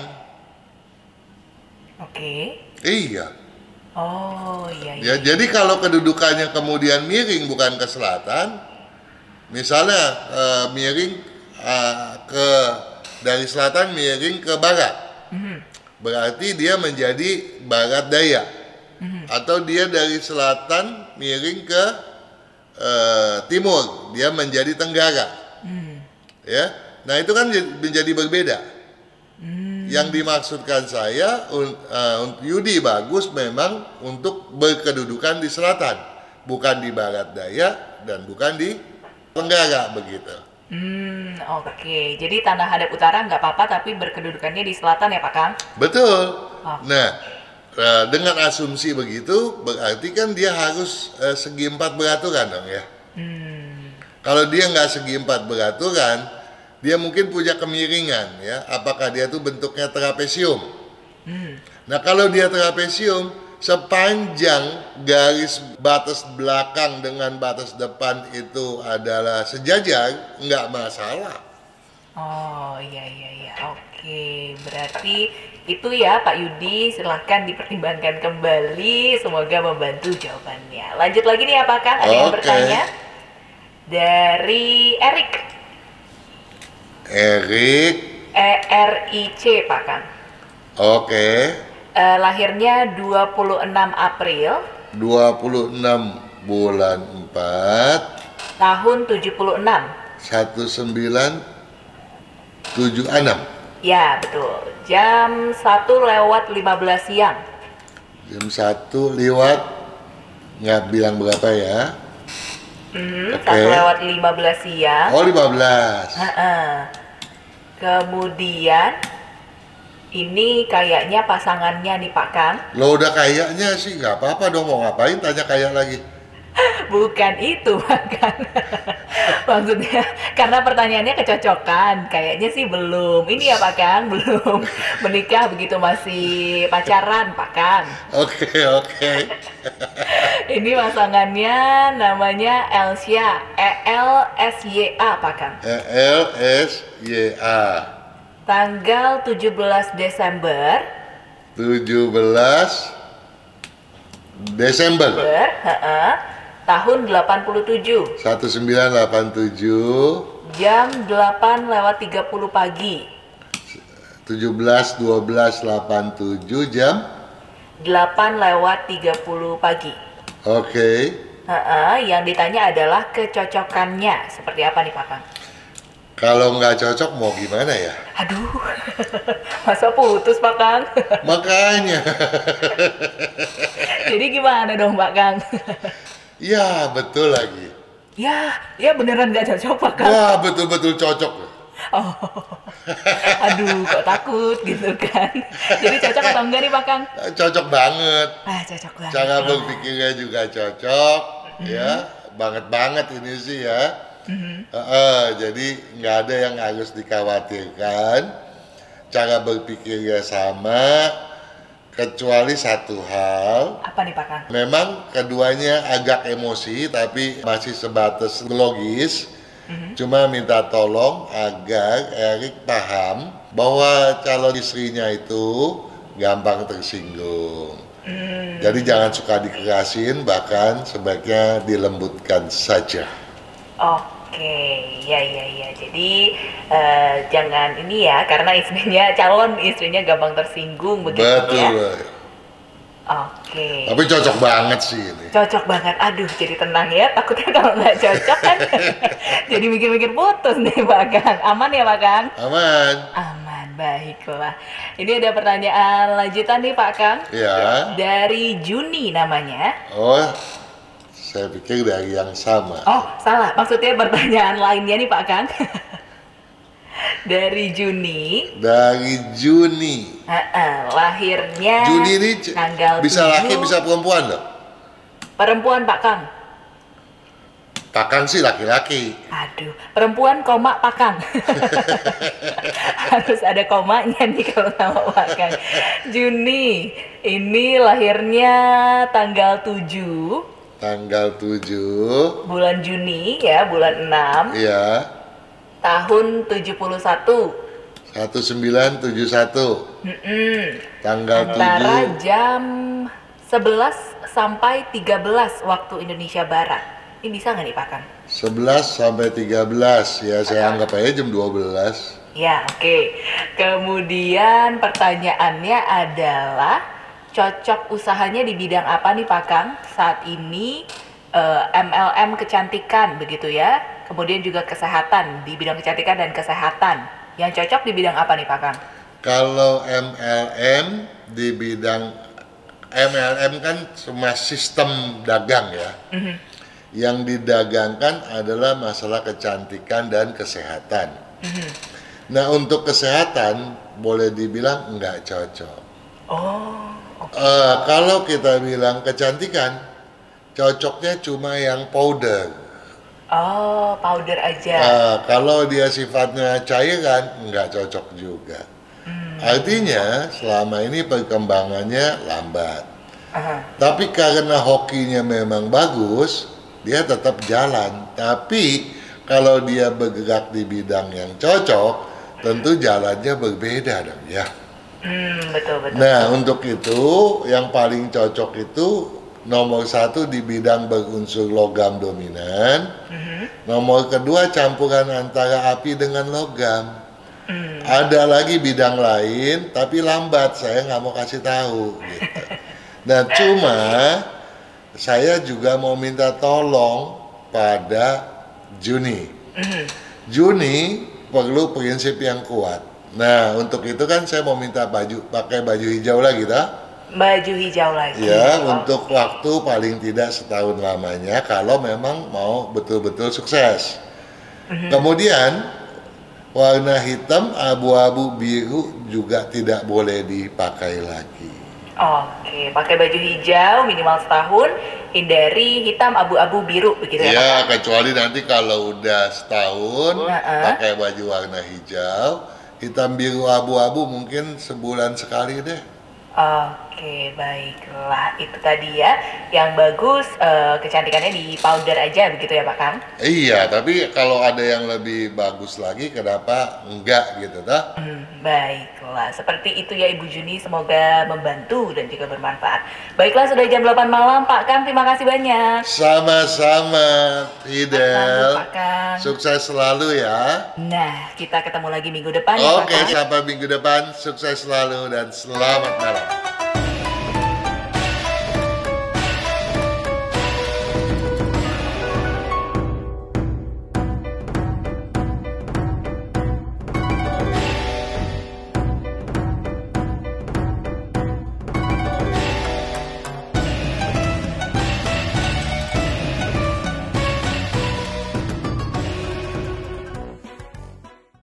Oke. Iya. Oh iya iya. Ya, jadi kalau kedudukannya kemudian miring bukan ke selatan, misalnya uh, miring uh, ke dari selatan miring ke barat, mm-hmm. berarti dia menjadi barat daya, mm-hmm. atau dia dari selatan miring ke uh, timur, dia menjadi tenggara, mm. ya. Nah itu kan menjadi berbeda. Mm. Yang dimaksudkan saya, uh, Yudi bagus memang untuk berkedudukan di selatan, bukan di barat daya dan bukan di tenggara begitu. Hmm, oke. Okay. Jadi tanah hadap utara nggak apa-apa, tapi berkedudukannya di selatan ya Pak Kang? Betul. Oh. Nah, dengan asumsi begitu, berarti kan dia harus uh, segi empat beraturan dong ya. Hmm. Kalau dia nggak segi empat beraturan, dia mungkin punya kemiringan ya. Apakah dia tuh bentuknya trapesium? Hmm. Nah, kalau dia trapesium, sepanjang garis batas belakang dengan batas depan itu adalah sejajar, nggak masalah. Oh iya iya iya, oke. Berarti itu ya Pak Yudi, silahkan dipertimbangkan kembali. Semoga membantu jawabannya. Lanjut lagi nih apakah ada okay. yang bertanya? Dari Erik. Erik. E R I C Pak Kang. Oke. Okay. Uh, lahirnya dua puluh enam April dua puluh enam bulan empat tahun tujuh puluh enam seribu sembilan ratus tujuh puluh enam. Ya betul, jam satu lewat lima belas siang. Jam satu lewat nggak bilang berapa ya. Mm, okay. satu lewat lima belas siang. Oh lima belas. Uh-uh. Kemudian ini kayaknya pasangannya nih Pak Kang. Lo udah kayaknya sih nggak apa-apa dong, mau ngapain tanya kayak lagi? Bukan itu Pak Kang. Maksudnya karena pertanyaannya kecocokan, kayaknya sih belum. Ini ya Pak Kang, belum menikah begitu, masih pacaran Pak Kang. Oke okay, oke. Okay. Ini pasangannya namanya Elsya, E L S Y A Pak Kang. E L S Y A. Tanggal tujuh belas Desember tujuh belas Desember uh-uh, tahun delapan puluh tujuh seribu sembilan ratus delapan puluh tujuh jam delapan lewat tiga puluh pagi. tujuh belas dua belas delapan puluh tujuh jam delapan lewat tiga puluh pagi. Oke. Okay. uh-uh, Yang ditanya adalah kecocokannya seperti apa nih Pak Kang? Kalau nggak cocok mau gimana ya? Aduh, masa putus Pak Kang? Makanya. Jadi gimana dong Pak Kang? Ya betul lagi. Ya, ya beneran nggak cocok Pak Kang? Wah betul-betul cocok. Oh, aduh kok takut gitu kan? Jadi cocok atau enggak nih Pak Kang? Cocok banget. Ah cocok banget. Cara berpikirnya juga cocok, mm-hmm. ya banget-banget ini sih ya. Mm-hmm. Uh, uh, jadi nggak ada yang harus dikhawatirkan, cara berpikirnya sama, kecuali satu hal. Apa nih Pak Kang? Memang keduanya agak emosi tapi masih sebatas logis. Mm-hmm. Cuma minta tolong agar Erik paham bahwa calon istrinya itu gampang tersinggung. Mm. Jadi jangan suka dikerasin, bahkan sebaiknya dilembutkan saja. Oke, ya ya ya. Jadi uh, jangan ini ya, karena istrinya calon istrinya gampang tersinggung begitu. Betul. Ya. Oke. Tapi cocok banget sih ini. Cocok banget. Aduh, jadi tenang ya. Takutnya kalau nggak cocok kan, jadi mikir-mikir putus nih Pak Kang. Aman ya Pak Kang? Aman. Aman, baiklah. Ini ada pertanyaan lanjutan nih Pak Kang. Ya. Dari Juni namanya. Oh. Saya pikir dari yang sama. Oh, salah. Maksudnya pertanyaan lainnya nih Pak Kang. Dari Juni. Dari Juni. Uh-uh, lahirnya Juni ini tanggal bisa tujuh. laki bisa perempuan loh. Perempuan Pak Kang. Pak Kang sih laki-laki. Aduh, perempuan koma Pak Kang. Harus ada komanya nih kalau nama Pak Kang. Juni, ini lahirnya tanggal tujuh. Tanggal tujuh. Bulan Juni ya, bulan enam. Iya. Tahun tujuh puluh satu. satu sembilan tujuh satu. Mm-mm. Tanggal Antara tujuh. jam sebelas sampai tiga belas waktu Indonesia Barat. Ini bisa nggak nih Pak Kang? sebelas sampai tiga belas. Ya, saya anggap aja jam dua belas. Ya, oke. Kemudian pertanyaannya adalah cocok usahanya di bidang apa nih Pak Kang? Saat ini eh, M L M kecantikan begitu ya. Kemudian juga kesehatan, di bidang kecantikan dan kesehatan. Yang cocok di bidang apa nih Pak Kang? Kalau M L M di bidang M L M kan semua sistem dagang ya. Mhm. Yang didagangkan adalah masalah kecantikan dan kesehatan. Mhm. Nah, untuk kesehatan boleh dibilang nggak cocok. Oh, oke. Eh, kalau kita bilang kecantikan, cocoknya cuma yang powder. Oh, powder aja. Eh, kalau dia sifatnya cairan, nggak cocok juga. Hmm. Artinya selama ini perkembangannya lambat. Aha. Tapi karena hokinya memang bagus, dia tetap jalan. Tapi kalau dia bergerak di bidang yang cocok, tentu jalannya berbeda dong ya. Hmm, betul betul. Nah, untuk itu yang paling cocok itu nomor satu di bidang berunsur logam dominan. Mhm. Nomor kedua campuran antara api dengan logam. Hmm. Ada lagi bidang lain, tapi lambat. Saya nggak mau kasih tahu. Gitu. Nah, cuma saya juga mau minta tolong pada Juni. Mhm. Juni perlu prinsip yang kuat. Nah, untuk itu kan saya mau minta baju, pakai baju hijau lagi, tak? Baju hijau lagi. Ya, Oh. untuk waktu paling tidak setahun lamanya kalau memang mau betul-betul sukses. Mhm. Kemudian warna hitam, abu-abu, biru juga tidak boleh dipakai lagi. Oke, pakai baju hijau minimal setahun, hindari hitam, abu-abu, biru begitu ya Pak? Ya, kecuali nanti kalau udah setahun Heeh. pakai baju warna hijau, hitam, biru, abu-abu mungkin sebulan sekali deh. Oke, baiklah. Itu tadi ya, yang bagus eh, kecantikannya di powder aja begitu ya Pak Kang? Iya, tapi kalau ada yang lebih bagus lagi, kenapa enggak gitu, tak? Hmm, baiklah, seperti itu ya Ibu Juni, semoga membantu dan juga bermanfaat. Baiklah, sudah jam delapan malam Pak Kang, terima kasih banyak. Sama-sama, Fidel. Pak Kang. Sukses selalu ya. Nah, kita ketemu lagi minggu depan ya Pak Oke, Kang. sampai minggu depan. Sukses selalu dan selamat malam.